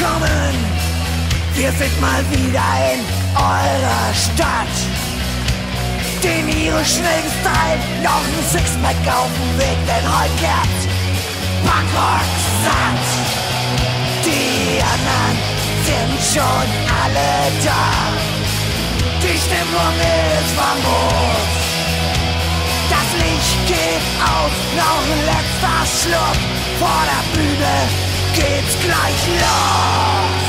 willkommen. Wir sind mal wieder in eurer Stadt. Den irisch schnellen Style, noch ein Sixpack auf dem Weg, denn heute gibt's Punkrock satt. Die anderen sind schon alle da. Die Stimmung ist famos. Das Licht geht aus, noch ein letzter Schluck. Vor der Bühne geht's gleich los.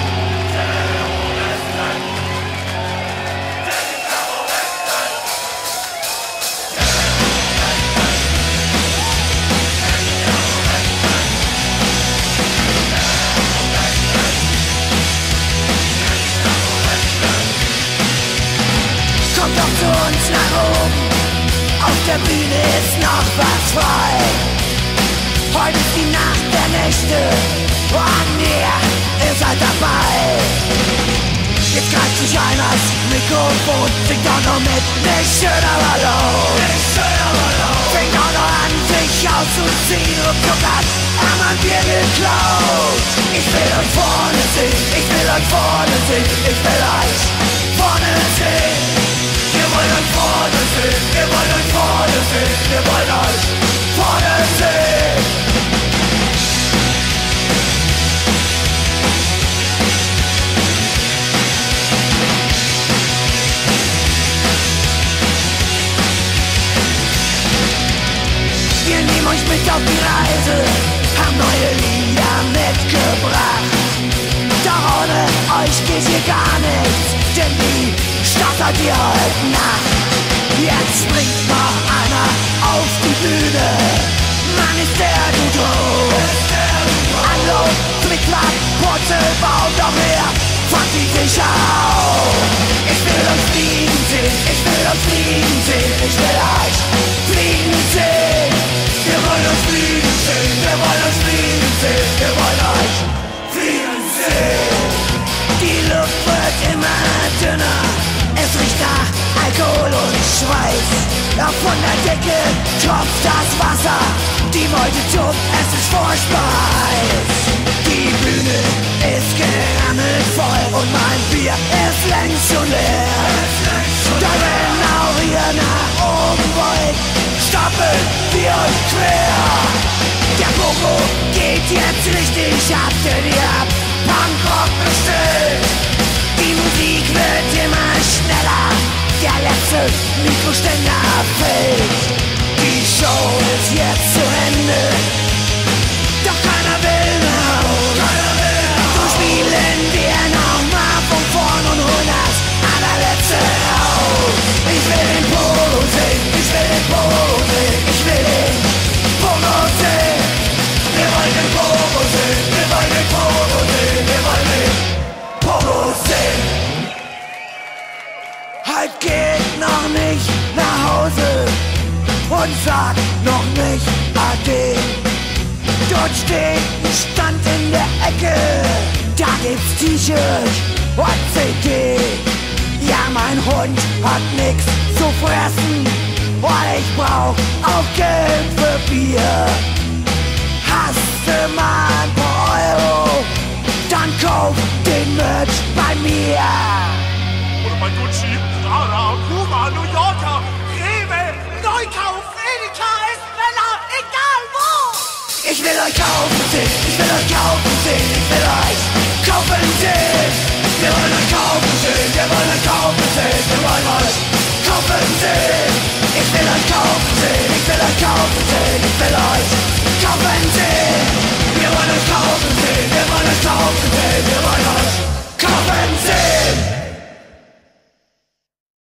Kommt doch zu uns nach oben, auf der Bühne ist noch was frei. Heute ist die Nacht der Nächte und ihr seid dabei. Jetzt greift sich einer das Mikrofon, singt auch noch mit, nicht schön aber laut. Fängt auch noch an, sich auszuziehen und guckt, haben ein Bier geklaut. Ich will euch vorne sehen, ich will euch vorne sehen, ich will euch vorne sehen. Wir wollen euch vorne sehen, wir wollen euch vorne sehen, wir wollen euch vorne sehen. Wir nehmen euch mit auf die Reise, haben neue Lieder mitgebracht. Doch ohne euch geht hier gar nichts, denn die Stadt hat ihr heute Nacht. Jetzt springt noch einer auf die Bühne. Mann, ist der gut hoch. Anlauf, Flickflack, Purzelbaum, doch er fand die sich auf. Ich will euch fliegen sehen, ich will euch fliegen sehen, ich will euch fliegen sehen. Wir wollen euch fliegen sehen, wir wollen euch fliegen sehen, wir wollen euch fliegen sehen. Die Luft wird immer dünner, es riecht nach Alkohol und Schweiß. Auf von der Decke tropft das Wasser, die Meute tobt, es ist furchtbar heiß. Die Bühne ist gerammelt voll und mein Bier ist längst schon leer. Da wenn auch ihr nach oben wollt, stoppen wir euch quer. Der Pogo geht jetzt richtig ab, denn ihr habt Punkrock bestellt. Die Musik wird immer schneller, der letzte Mikroständer fällt. Die Show ist jetzt zu Ende, doch keiner will nach Hause. So spielen wir nochmal von vorn und holen das allerletzte raus. Ich will den Pogo sehen, ich will den Pogo sehen, ich will den Pogo sehen. Wir wollen den Pogo sehen, wir wollen den Pogo sehen, wir wollen den Pogo sehen. Halt geht noch nicht nach Hause und sagt noch nicht Ade. Dort steht ein Stand in der Ecke, da gibt's T-Shirt und CD. Ja, mein Hund hat nix zu fressen und ich brauch auch Geld für Bier. Hast du mal ein paar Euro, dann kauf den Merch bei mir. Oder bei Gucci, Prada, Puma, New Yorker, Rewe, Neukauf, Edeka, Espresso, egal wo! Ich will euch kaufen sehen, ich will euch kaufen sehen, ich will euch kaufen sehen. Wir wollen euch kaufen sehen, wir wollen euch kaufen sehen, wir wollen euch kaufen sehen. Ich will euch kaufen sehen.